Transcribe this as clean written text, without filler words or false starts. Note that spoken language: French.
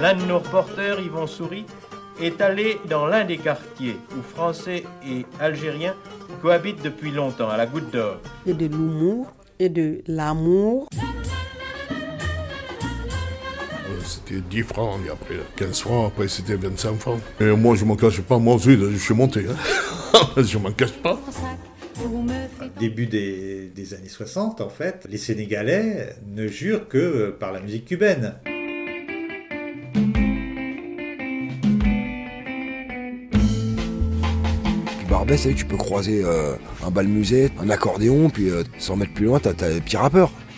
L'un de nos reporters, Yvon Souris, est allé dans l'un des quartiers où Français et Algériens cohabitent depuis longtemps, à la Goutte d'Or. Et de l'humour et de l'amour. C'était 10 francs, et après 15 francs, après c'était 25 francs. Et moi je m'en cache pas, moi aussi je suis monté. Je m'en cache pas. Début des années 60, en fait, les Sénégalais ne jurent que par la musique cubaine. Barbès, tu peux croiser un bal musette, un accordéon, puis 100 mètres plus loin, t'as les petits rappeurs.